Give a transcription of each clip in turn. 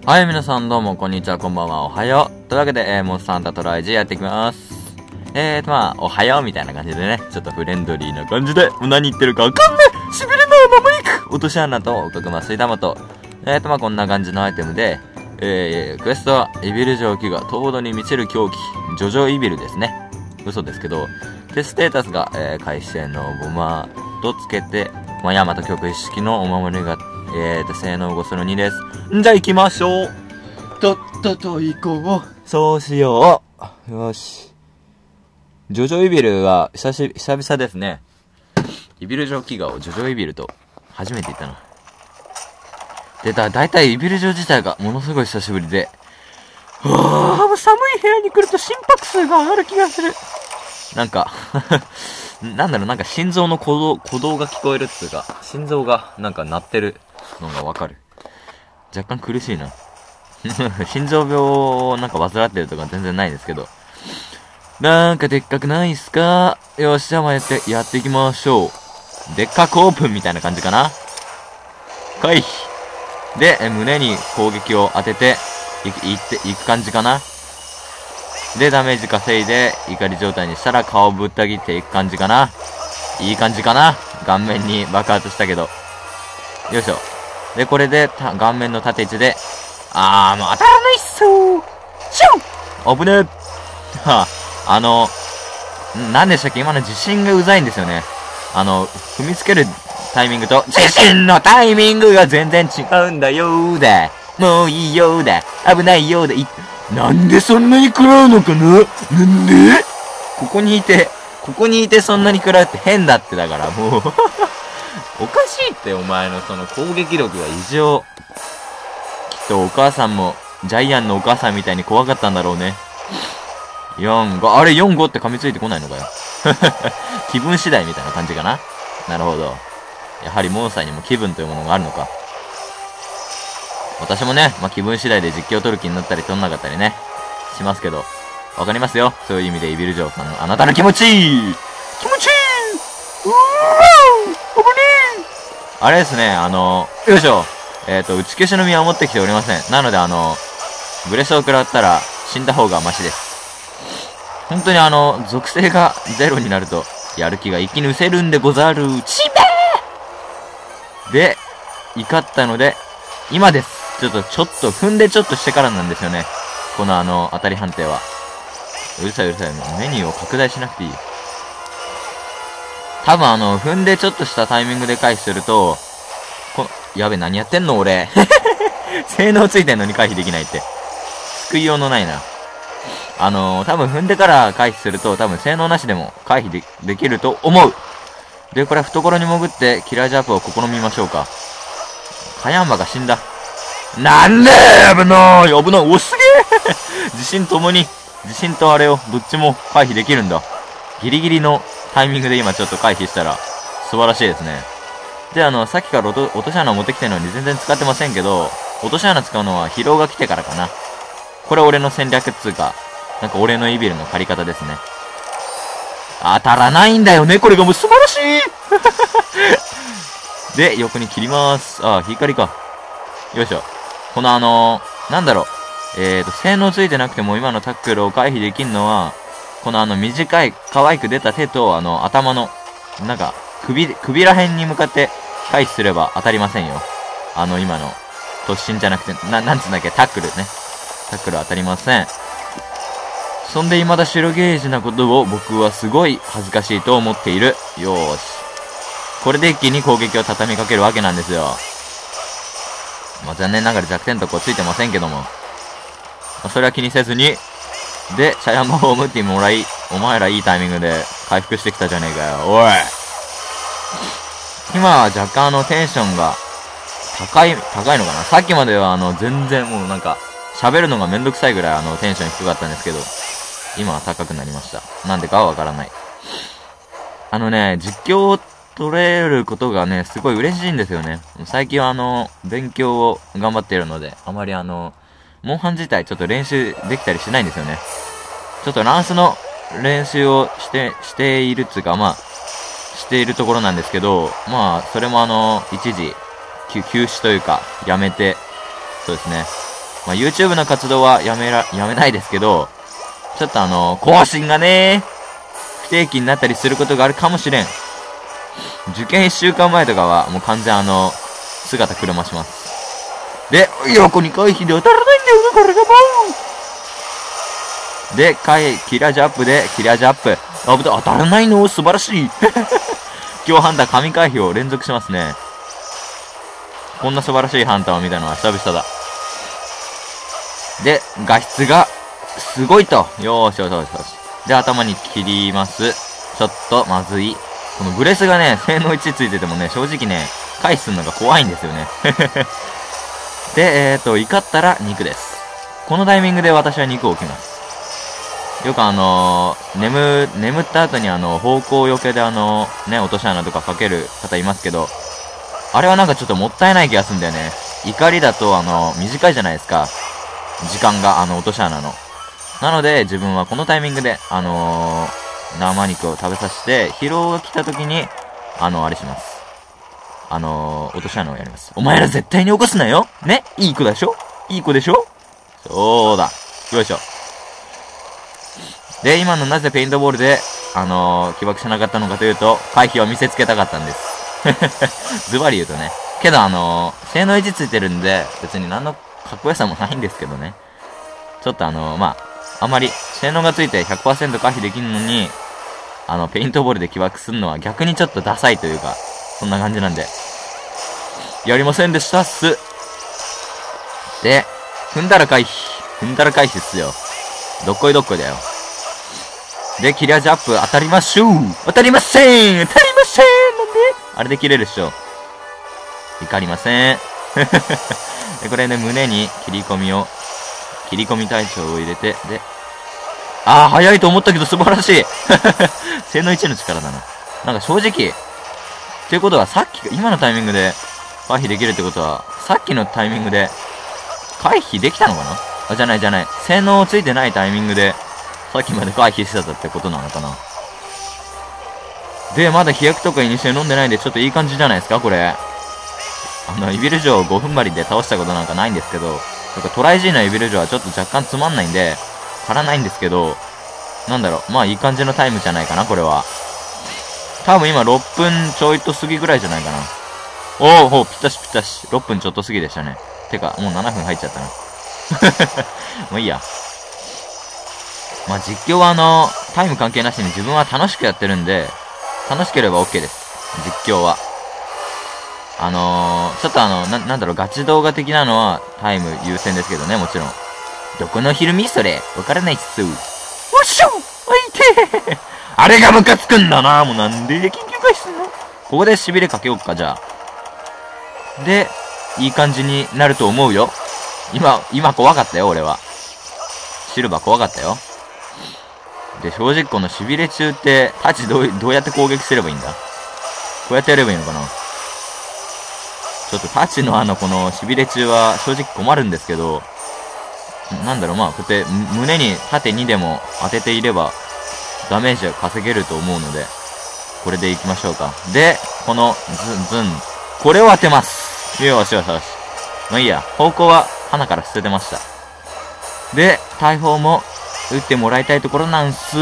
はい、皆さんどうも、こんにちは、こんばんは、おはよう。というわけで、モンスターハンタートライジやっていきます。おはようみたいな感じでね、ちょっとフレンドリーな感じで、何言ってるかわかんないしびれのまま行く落とし穴と、おかくま水玉と、こんな感じのアイテムで、クエストは、イビル城記が東土に満ちる狂気、ジョジョイビルですね。嘘ですけど、で、ステータスが、回線のボマーとつけて、ヤマト曲意識のお守りが、性能5その2です。じゃあ行きましょう。とっとと行こう。そうしよう。よし。ジョジョイビルは久々ですね。イビル城記号をジョジョイビルと初めて言ったな。で、だいたいイビル城自体がものすごい久しぶりで、もう寒い部屋に来ると心拍数が上がる気がする。なんかなんか心臓の鼓動が聞こえるっつうか、心臓がなんか鳴ってるのがわかる。若干苦しいな。心臓病をなんか患ってるとか全然ないですけど。なんかでっかくないっすか？よし、じゃあやっていきましょう。でっかくオープンみたいな感じかな。回避。で、胸に攻撃を当てていく感じかな。で、ダメージ稼いで、怒り状態にしたら顔ぶった切っていく感じかな。いい感じかな。顔面に爆発したけど。よいしょ。で、これで、顔面の縦位置で、もう当たらないっすー。シュン危ねえ。なんでしたっけ、今の地震がうざいんですよね。踏みつけるタイミングと、地震のタイミングが全然違うんだよーだ。もういいよーだ。危ないよーだ。なんでそんなに食らうのかな？なんで？ここにいてそんなに食らうって変だってだから、もう。おかしいって、お前のその攻撃力が異常。きっとお母さんも、ジャイアンのお母さんみたいに怖かったんだろうね。4、5、あれ4、5って噛みついてこないのかよ。気分次第みたいな感じかな。なるほど。やはりモンスターにも気分というものがあるのか。私もね、気分次第で実況を取る気になったり取んなかったりね、しますけど、わかりますよ。そういう意味でイビル城さんのあなたの気持ちいいあれですね、よいしょ。打ち消しの実は持ってきておりません。なのでブレスを食らったら死んだ方がマシです。本当に属性がゼロになると、やる気が一気に失せるんでござる。ちべーで、怒ったので、今です。ちょっと踏んでちょっとしてからなんですよね。この当たり判定は。うるさい。メニューを拡大しなくていい。多分踏んでちょっとしたタイミングで回避すると、やべ、何やってんの俺。性能ついてんのに回避できないって。救いようのないな。多分踏んでから回避すると、多分性能なしでも回避できると思う。で、これは懐に潜ってキラージャンプを試みましょうか。カヤンバが死んだ。なんで危ない。お、すげえ自信とあれを、どっちも回避できるんだ。ギリギリのタイミングで今ちょっと回避したら、素晴らしいですね。で、さっきから落とし穴持ってきてるのに全然使ってませんけど、落とし穴使うのは疲労が来てからかな。これ俺の戦略っつうか、なんか俺のイビルの借り方ですね。当たらないんだよね、これがもう素晴らしいで、横に切ります。光か。よいしょ。このなんだろう。性能ついてなくても今のタックルを回避できんのは、この短い、可愛く出た手と、頭の、なんか、首ら辺に向かって回避すれば当たりませんよ。今の、突進じゃなくて、なんつうんだっけ、タックルね。タックル当たりません。そんで未だ白ゲージなことを僕はすごい恥ずかしいと思っている。よーし。これで一気に攻撃を畳みかけるわけなんですよ。残念ながら弱点とこついてませんけども。それは気にせずに。で、チャヤンバをムッティもらい、お前らいいタイミングで回復してきたじゃねえかよ。おい今は若干テンションが高いのかな。さっきまでは全然もうなんか、喋るのがめんどくさいぐらいテンション低かったんですけど、今は高くなりました。なんでかはわからない。実況を取れることがね、すごい嬉しいんですよね。最近は勉強を頑張っているので、あまりモンハン自体ちょっと練習できたりしないんですよね。ちょっとランスの練習をしているっつうか、しているところなんですけど、それも一時、休止というか、やめて、そうですね。 まあ、YouTube の活動はやめないですけど、ちょっと更新がね、不定期になったりすることがあるかもしれん。受験1週間前とかは、もう完全姿くるまします。で、横に回避で当たらないんだよね、これがバウンで、キラージャップで、キラージャップ。当たらないの素晴らしい。今日ハンター神回避を連続しますね。こんな素晴らしいハンターを見たのは久々だ。で、画質が、すごいと。よーしよしよしよし。で、頭に切ります。ちょっと、まずい。このブレスがね、性能1ついててもね、正直ね、回避するのが怖いんですよね。で、怒ったら肉です。このタイミングで私は肉を置きます。よく眠った後に方向よけでね、落とし穴とかかける方いますけど、あれはなんかちょっともったいない気がするんだよね。怒りだと短いじゃないですか。時間が落とし穴の。なので、自分はこのタイミングで、生肉を食べさせて、疲労が来た時に、あれします。落とし穴をやります。お前ら絶対に起こすなよね、いい子でしょいい子でしょそうだ。よいしょ。で、今のなぜペイントボールで、起爆しなかったのかというと、回避を見せつけたかったんです。ズバリ言うとね。けど性能維持ついてるんで、別に何のかっこよさもないんですけどね。ちょっとまあんまり、性能がついて 100% 回避できるのに、ペイントボールで起爆するのは逆にちょっとダサいというか、そんな感じなんで。やりませんでしたっす。で、踏んだら回避っすよ。どっこいどっこいだよ。で、キラージャップ当たりましょう。当たりませんなんであれで切れるっしょ。怒りません。で、これね、胸に切り込み隊長を入れて、で、早いと思ったけど素晴らしい。性能1の力だな。なんか正直、っていうことは今のタイミングで回避できるってことは、さっきのタイミングで回避できたのかな？じゃない。性能ついてないタイミングで、さっきまで回避してたってことなのかな。で、まだ飛躍とかイニシエ飲んでないんで、ちょっといい感じじゃないですか、これ。イビル城を5分針で倒したことなんかないんですけど、トライ G のイビル城はちょっと若干つまんないんで、足らないんですけど、なんだろう、まあいい感じのタイムじゃないかな、これは。多分今6分ちょいと過ぎぐらいじゃないかな。ぴったし。6分ちょっと過ぎでしたね。てか、もう7分入っちゃったな。もういいや。まあ実況はタイム関係なしに自分は楽しくやってるんで、楽しければ OK です。実況は。ちょっとなんだろう、ガチ動画的なのはタイム優先ですけどね、もちろん。どこのひるみそれわからないっす。おっしょおいてあれがムカつくんだな。もうなんで緊急回避すんの？ここで痺れかけようか、じゃあ。で、いい感じになると思うよ。今怖かったよ、俺は。シルバー怖かったよ。で、正直この痺れ中って、タチどうやって攻撃すればいいんだ？こうやってやればいいのかな？ちょっとタチのこの痺れ中は正直困るんですけど、なんだろう、まあ、こうやって胸に縦2でも当てていれば、ダメージは稼げると思うので、これでいきましょうか。で、このズン、これを当てます。よし。まあいいや、方向は鼻から捨ててました。で、大砲も撃ってもらいたいところなんす。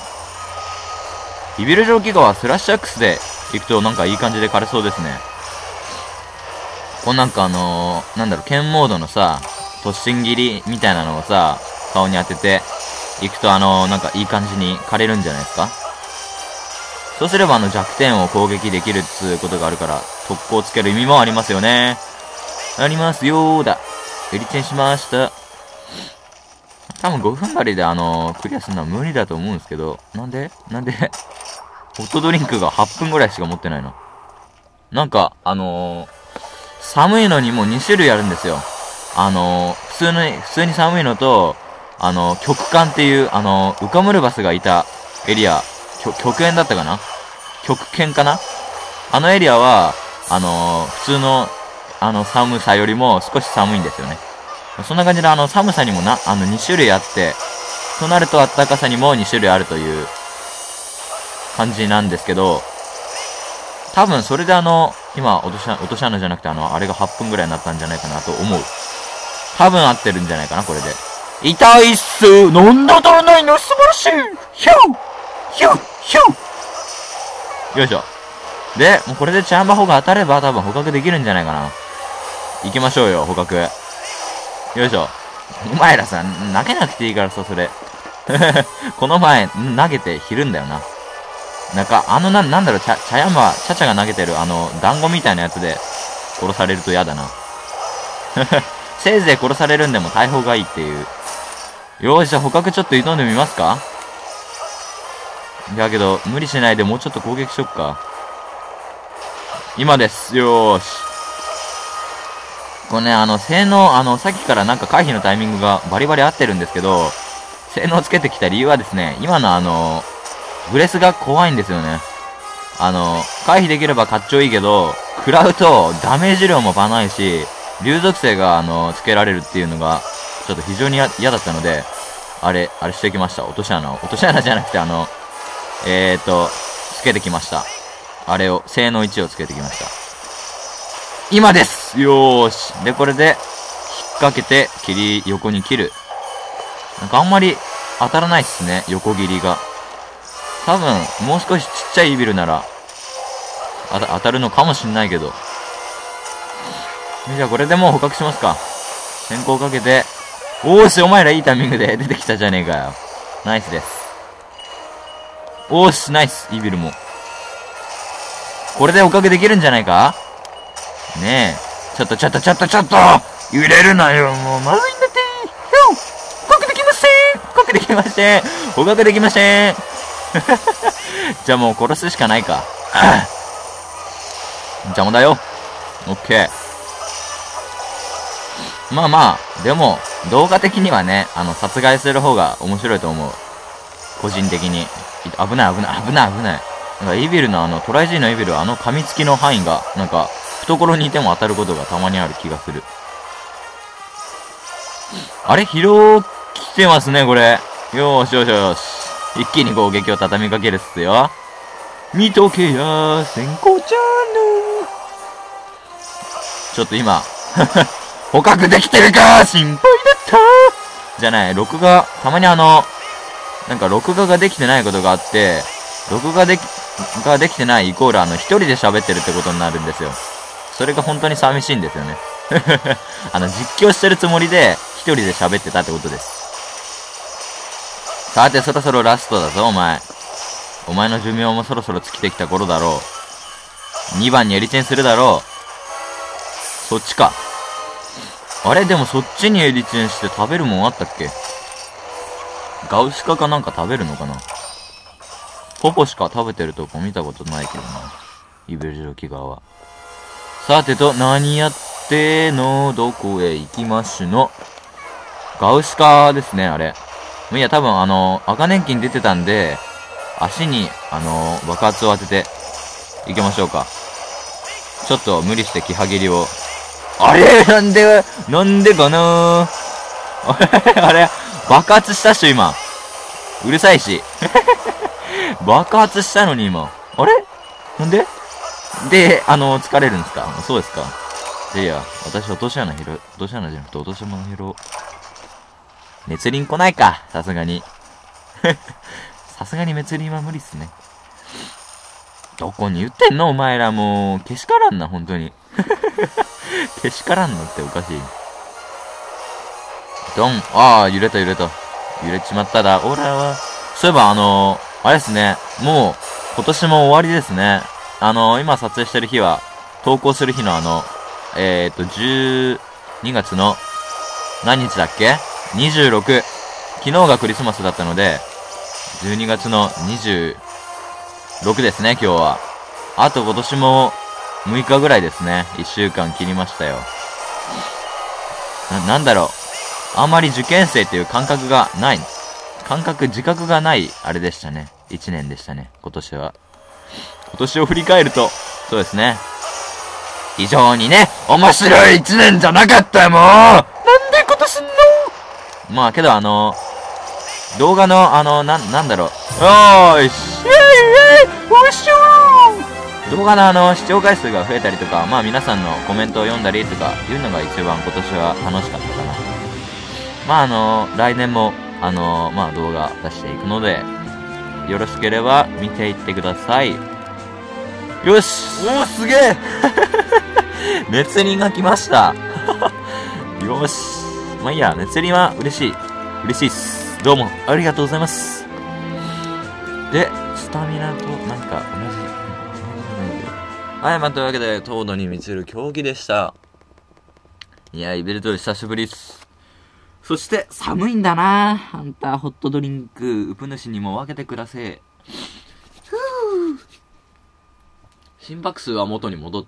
イビル城ギガはスラッシュアックスで行くとなんかいい感じで枯れそうですね。こうなんかなんだろう、剣モードのさ、突進切りみたいなのをさ、顔に当てて行くとなんかいい感じに枯れるんじゃないですか。そうすれば弱点を攻撃できるっつうことがあるから、特攻つける意味もありますよね。ありますよーだ。エリチェンしました。多分5分針でクリアするのは無理だと思うんですけど、なんでホットドリンクが8分ぐらいしか持ってないの。なんか、寒いのにもう2種類あるんですよ。普通に寒いのと、極寒っていう、ウカムルバスがいたエリア、極限だったかな？極限かな？エリアは、普通の、寒さよりも少し寒いんですよね。そんな感じで寒さにも2種類あって、となると暖かさにも2種類あるという感じなんですけど、多分それで今、落とし穴じゃなくてあれが8分ぐらいになったんじゃないかなと思う。 多分合ってるんじゃないかな、これで。痛いっす。なんで当たらないの？素晴らしい。ヒュンヒュンヒュン。よいしょ。で、もうこれでチャンバホが当たれば多分捕獲できるんじゃないかな。行きましょうよ、捕獲。よいしょ。お前らさ、投げなくていいからさ、それ。この前、投げてひるんだよな。なんか、なんだろう、チャが投げてる、団子みたいなやつで、殺されると嫌だな。せいぜい殺されるんでも大砲がいいっていう。よーし、じゃあ捕獲ちょっと挑んでみますか？だけど、無理しないでもうちょっと攻撃しよっか。今です。よーし。これね、性能、さっきからなんか回避のタイミングがバリバリ合ってるんですけど、性能をつけてきた理由はですね、今のブレスが怖いんですよね。回避できればかっちょいいけど、食らうとダメージ量もばないし、流属性が、つけられるっていうのが、ちょっと非常に嫌だったので、あれしてきました。落とし穴じゃなくてつけてきました。あれを、性能1をつけてきました。今です！よーし。で、これで、引っ掛けて、横に切る。なんかあんまり当たらないっすね、横切りが。多分、もう少しちっちゃいイビルなら、当たるのかもしんないけど。じゃあこれでもう捕獲しますか。先行かけて、おーし、お前らいいタイミングで出てきたじゃねえかよ。ナイスです。おーし、ナイス、イビルも。これで捕獲できるんじゃないか？ねえ。ちょっと揺れるなよ、もう、まずいんだって。捕獲できません。捕獲できません。じゃあもう殺すしかないか。邪魔だよ。オッケー。まあ、でも、動画的にはね、殺害する方が面白いと思う。個人的に。危ない。なんか、イビルのトライ G のイビルは噛みつきの範囲が、なんか、懐にいても当たることがたまにある気がする。あれ疲労来てますね、これ。よーし。一気に攻撃を畳みかけるっすよ。見とけや、先行ちゃんの。ちょっと今、捕獲できてるか心配だったじゃない、録画、たまになんか録画ができてないことがあって、録画ができてないイコール一人で喋ってるってことになるんですよ。それが本当に寂しいんですよね。実況してるつもりで、一人で喋ってたってことです。さて、そろそろラストだぞ、お前。お前の寿命もそろそろ尽きてきた頃だろう。2番にエリチェンするだろう。そっちか。あれでもそっちにエリチェンして食べるもんあったっけ？ガウシカかなんか食べるのかな？ポポしか食べてるとこ見たことないけどな。イベルジョキ側は。さてと、何やっての？どこへ行きましゅの？ガウシカですね、あれ。いや、多分赤年金出てたんで、足に、爆発を当てて、行きましょうか。ちょっと無理してキハ切りを。あれなんでかなあれ爆発したっしょ、今。うるさいし。爆発したのに今。あれなんでで、疲れるんですか？そうですか。いや、私落とし穴じゃなくて落とし物拾う。熱輪来ないか、さすがに。さすがに滅輪は無理っすね。どこに言ってんのお前らもう、けしからんな、本当に。けしからんのっておかしい。揺れた。揺れちまっただ。オラは。そういえばあれですね。もう、今年も終わりですね。今撮影してる日は、投稿する日の12月の、何日だっけ ?26。昨日がクリスマスだったので、12月の26ですね、今日は。あと今年も6日ぐらいですね。1週間切りましたよ。なんだろう。あんまり受験生っていう感覚がない。自覚がない、あれでしたね。1年でしたね、今年は。今年を振り返ると、そうですね。非常にね、面白い1年じゃなかったもうなんで今年のまあけど動画のなんだろう。おーいし、おいしょー動画の視聴回数が増えたりとか、まあ皆さんのコメントを読んだりとかいうのが一番今年は楽しかったかな。まあ来年もまあ動画出していくので、よろしければ見ていってください。よし、おおすげえ熱輪が来ましたよし、まあいいや、熱輪は嬉しいっす。どうもありがとうございます。で、スタミナとなんか同じはい、まあ、というわけで、糖度に満ちる競技でした。いや、イベルトル久しぶりっす。そして、寒いんだなハンターホットドリンク、ウプ主にも分けてくだせ。心拍数は元に戻った。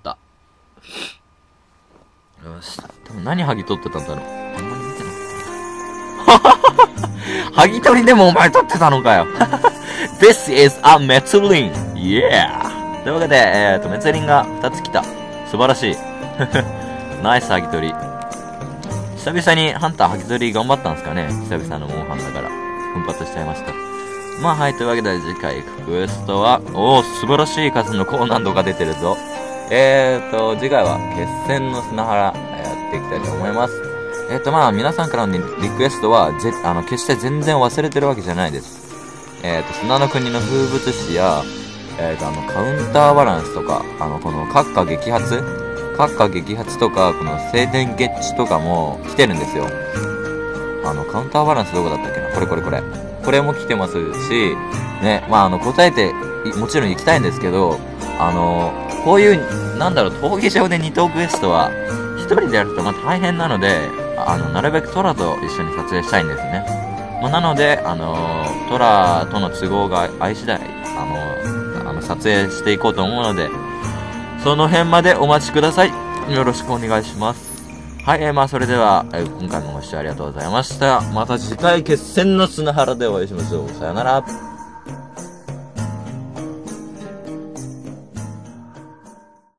よし。多分何剥ぎ取ってたんだろう。あんまり見てなかった。剥ぎ取りでもお前取ってたのかよ。This is a Metzlin! Yeah! というわけで、メツリンが2つ来た。素晴らしい。ナイス、ハギ取り。久々にハンターハギ取り頑張ったんですかね。久々のモンハンだから。奮発しちゃいました。まあはい、というわけで次回クエストは、素晴らしい数の高難度が出てるぞ。次回は決戦の砂原、やっていきたいと思います。まあ皆さんからのリクエストは、決して全然忘れてるわけじゃないです。砂の国の風物詩や、カウンターバランスとか、この閣下撃発とか、この晴天ゲッチとかも来てるんですよ。カウンターバランスどこだったっけな、これも来てますし、ね、まあ答えて、もちろん行きたいんですけど、こういう、闘技場で2等クエストは、一人でやると大変なので、なるべくトラと一緒に撮影したいんですね。まあ、なので、トラとの都合が合い次第、撮影していこうと思うので、その辺までお待ちください。よろしくお願いします。はい、まあそれでは、今回もご視聴ありがとうございました。また次回決戦の砂原でお会いしましょう。さよなら。